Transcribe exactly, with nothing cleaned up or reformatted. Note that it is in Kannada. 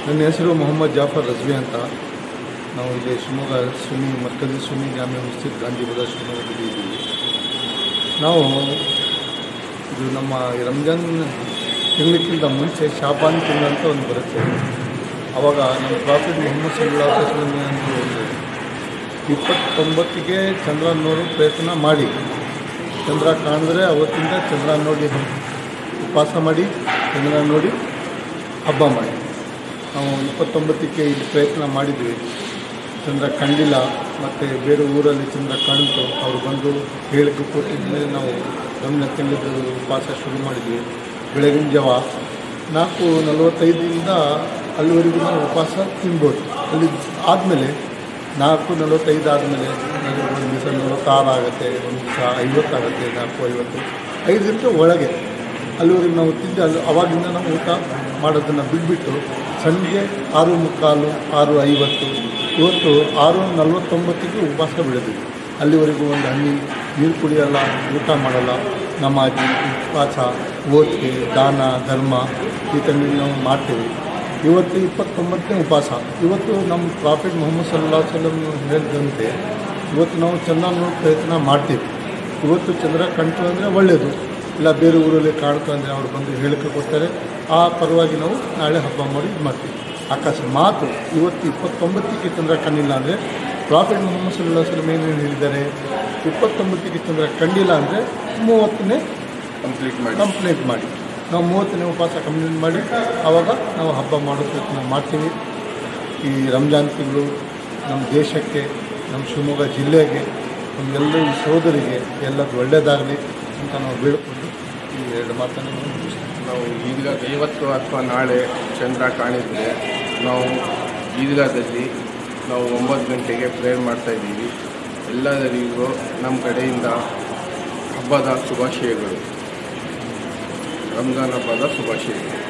ನನ್ನ ಹೆಸರು ಮೊಹಮ್ಮದ್ ಜಾಫರ್ ರಜ್ವಿ ಅಂತ. ನಾವು ಇಲ್ಲಿ ಶಿವಮೊಗ್ಗ ಸುನ್ನಿ ಮರ್ಕಜಿ ಸುನ್ನಿ ಜಾಮೆ ಮಸ್ಜಿದ್ ಗಾಂಧಿ ಬಜಾರ್ ಶಿವಮೊಗ್ಗದಲ್ಲಿ ಇದ್ದೀವಿ. ನಾವು ಇದು ನಮ್ಮ ರಂಜಾನ್ ತಿಂಗಳಕ್ಕಿಂತ ಮುಂಚೆ ಶಾಬಾನ್ ತಿಂಗಳು ಅಂತ ಒಂದು ಬರುತ್ತೆ. ಆವಾಗ ನಮ್ಮ ಪ್ರಾಫಿಟ್ ಮೊಹಮ್ಮದ್ ಸಲ್ಲಲ್ಲಾಹು ಅಲೈಹಿ ವಸಲ್ಲಂ ಅಂತ ಇಪ್ಪತ್ತೊಂಬತ್ತಿಗೆ ಚಂದ್ರ ನೋಡೋ ಪ್ರಯತ್ನ ಮಾಡಿ, ಚಂದ್ರ ಕಾಣಿದ್ರೆ ಅವತ್ತಿಂದ ಚಂದ್ರ ನೋಡಿ ಉಪವಾಸ ಮಾಡಿ, ಚಂದ್ರ ನೋಡಿ ಹಬ್ಬ ಮಾಡಿ. ನಾವು ಇಪ್ಪತ್ತೊಂಬತ್ತಕ್ಕೆ ಇಲ್ಲಿ ಪ್ರಯತ್ನ ಮಾಡಿದ್ವಿ, ಚಂದ್ರ ಕಂಡಿಲ್ಲ. ಮತ್ತು ಬೇರೆ ಊರಲ್ಲಿ ಚಂದ್ರ ಕಾಣಿತು, ಅವರು ಬಂದು ಹೇಳಿಕೆ ಕೊಟ್ಟಿದ್ದ ಮೇಲೆ ನಾವು ರಂಜಾನ್ ತಿಂಗಳದ್ದು ಉಪವಾಸ ಶುರು ಮಾಡಿದ್ವಿ. ಬೆಳಗಿನ ಜಾವ ನಾಲ್ಕು ನಲವತ್ತೈದರಿಂದ ಅಲ್ಲಿವರೆಗೂ ನಾವು ಉಪವಾಸ ತಿನ್ಬೋದು. ಅಲ್ಲಿ ಆದಮೇಲೆ ನಾಲ್ಕು ನಲವತ್ತೈದು ಆದಮೇಲೆ ಒಂದು ದಿವಸ ನಲವತ್ತಾರು ಆಗುತ್ತೆ, ಒಂದು ದಿವಸ ಐವತ್ತಾಗುತ್ತೆ, ನಾಲ್ಕು ಐವತ್ತು ಐದು ಗಂಟೆ ಒಳಗೆ ಅಲ್ಲಿವರೆಗೆ ನಾವು ತಿಂದು ಅಲ್ಲಿ ಅವಾಗಿಂದ ನಾವು ಊಟ ಮಾಡೋದನ್ನು ಬಿಟ್ಬಿಟ್ಟು ಸಂಜೆ ಆರು ಮುಕ್ಕಾಲು ಆರು ಐವತ್ತು ಇವತ್ತು ಆರು ನಲ್ವತ್ತೊಂಬತ್ತಿಗೆ ಉಪವಾಸ ಬಿಡೋದು. ಅಲ್ಲಿವರೆಗೂ ಒಂದು ಹಣ್ಣಿ ನೀರು ಕುಡಿಯೋಲ್ಲ, ಊಟ ಮಾಡೋಲ್ಲ. ನಮಾಜಿ, ಉಪವಾಸ, ಓದಿಕೆ, ದಾನ ಧರ್ಮ ಈ ಥರ ನಾವು ಮಾಡ್ತೀವಿ. ಇವತ್ತು ಇಪ್ಪತ್ತೊಂಬತ್ತನೇ ಉಪವಾಸ. ಇವತ್ತು ನಮ್ಮ ಪ್ರಾಫಿಟ್ ಮೊಹಮ್ಮದ್ ಸಲ್ಲಲ್ಲಾಹು ಅಲೈಹಿ ವಸಲ್ಲಂ ಹೇಳಿದಂತೆ ಇವತ್ತು ನಾವು ಚಂದ್ರ ನೋಡೋ ಪ್ರಯತ್ನ ಮಾಡ್ತೀವಿ. ಇವತ್ತು ಚಂದ್ರ ಕಂಡು ಅಂದರೆ ಒಳ್ಳೆಯದು, ಇಲ್ಲ ಬೇರೆ ಊರಲ್ಲಿ ಕಾಣ್ತು ಅಂದರೆ ಅವ್ರು ಬಂದು ಹೇಳಿಕೆ ಕೊಡ್ತಾರೆ, ಆ ಪರವಾಗಿ ನಾವು ನಾಳೆ ಹಬ್ಬ ಮಾಡಿ ಇದು ಮಾಡ್ತೀವಿ. ಅಕಸ್ಮಾತ್ ಇವತ್ತು ಇಪ್ಪತ್ತೊಂಬತ್ತಕ್ಕೆ ಚಂದ್ರ ಕಂಡಿಲ್ಲ ಅಂದರೆ ಪ್ರಾಫಿಟ್ ಮೊಹಮ್ಮದ್ ಸಲ್ಲಲ್ಲಾಹು ಅಲೈಹಿ ವಸಲ್ಲಂ ಏನೇನು ಹೇಳಿದ್ದಾರೆ, ಇಪ್ಪತ್ತೊಂಬತ್ತಕ್ಕೆ ಚಂದ್ರ ಕಂಡಿಲ್ಲ ಅಂದರೆ ಮೂವತ್ತನೇ ಕಂಪ್ಲೀಟ್ ಮಾಡಿ ಕಂಪ್ಲೀಟ್ ಮಾಡಿ ನಾವು ಮೂವತ್ತನೇ ಉಪವಾಸ ಕಂಪ್ಲೀಟ್ ಮಾಡಿ ಆವಾಗ ನಾವು ಹಬ್ಬ ಮಾಡೋ ಪ್ರಯತ್ನ ಮಾಡ್ತೀವಿ. ಈ ರಂಜಾನ್ ತಿಂಗಳು ನಮ್ಮ ದೇಶಕ್ಕೆ, ನಮ್ಮ ಶಿವಮೊಗ್ಗ ಜಿಲ್ಲೆಗೆ, ನಮ್ಮೆಲ್ಲರೂ ಈ ಸೋದರಿಗೆ ಎಲ್ಲದು ಒಳ್ಳೆಯದಾಗಲಿ ಅಂತ ನಾವು ಬೇಡಿಕೊಂಡು ಈ ಎರಡು ಮಾತನ್ನು ಮುಗಿಸ್ತೀವಿ. ನಾವು ಈದ್ಗಾ ಇವತ್ತು ಅಥವಾ ನಾಳೆ ಚಂದ್ರ ಕಾಣಿದರೆ ನಾವು ಈದ್ಗಾದಲ್ಲಿ ನಾವು ಒಂಬತ್ತು ಗಂಟೆಗೆ ಪ್ರೇಯರ್ ಮಾಡ್ತಾಯಿದ್ದೀವಿ. ಎಲ್ಲರಿಗೂ ನಮ್ಮ ಕಡೆಯಿಂದ ಹಬ್ಬದ ಶುಭಾಶಯಗಳು, ರಂಜಾನ್ ಹಬ್ಬದ ಶುಭಾಶಯಗಳು.